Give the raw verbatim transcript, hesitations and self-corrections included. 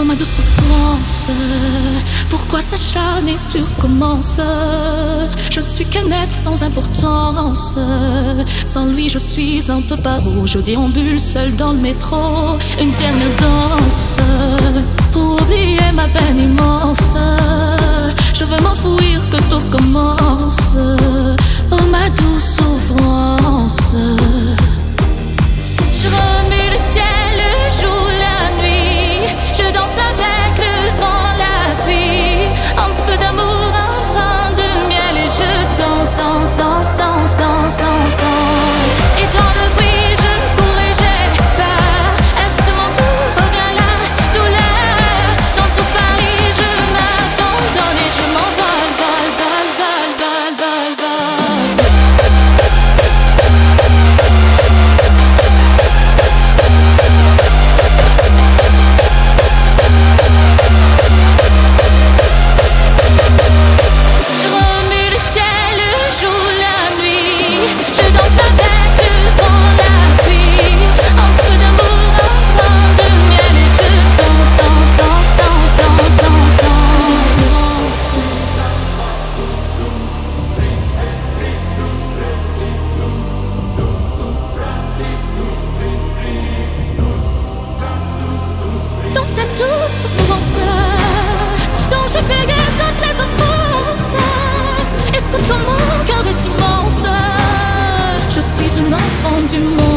comme ma douce souffrance. Pourquoi s'acharner, tu recommences? Je suis qu'un être sans importance. Sans lui je suis un peu paro. Je déambule seul dans le métro. Une dernière danse pour oublier ma peine immense. Je veux m'enfouir que tout recommence. Oh ma douce souffrance. Je remue le ciel, le jour, la nuit. Je danse avec le vent, la pluie. Un peu d'amour, un brin de miel. Et je danse, danse, danse, danse, danse, danse, danse. Et dans le bruit je cours et j'ai peur. Est-ce que mon tour revient la douleur? Dans tout Paris je m'abandonne et je m'envole, vol, vol, vol, vol, vol, vol. Je remue le ciel, le jour, la nuit. Je danse avec le vent, la pluie. Un peu d'amour, un brin de miel. Et je danse, danse, danse, danse, danse, danse, danse. Dans cette douce souffrance dont j'ai payé toutes les offenses. Écoute comme mon cœur est immense. Je suis une enfant du monde.